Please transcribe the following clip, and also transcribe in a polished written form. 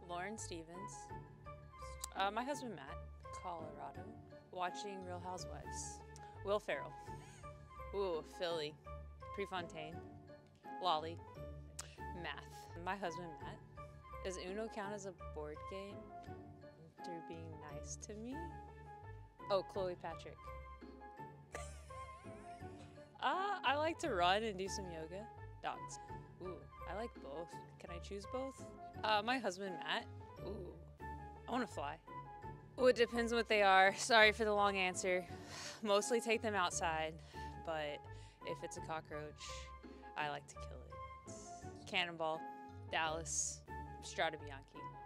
Lauren Stevens. My husband Matt. Colorado. Watching Real Housewives. Will Ferrell. Ooh, Philly. Prefontaine. Lolly. Math. My husband Matt. Does Uno count as a board game? Through being nice to me? Oh, Chloe Patrick. I like to run and do some yoga. Dogs. Ooh, I like both. Can I choose both? My husband Matt. Ooh, I want to fly. Ooh, it depends what they are. Sorry for the long answer. Mostly take them outside, but if it's a cockroach, I like to kill it. Cannonball, Dallas, Strada Bianchi.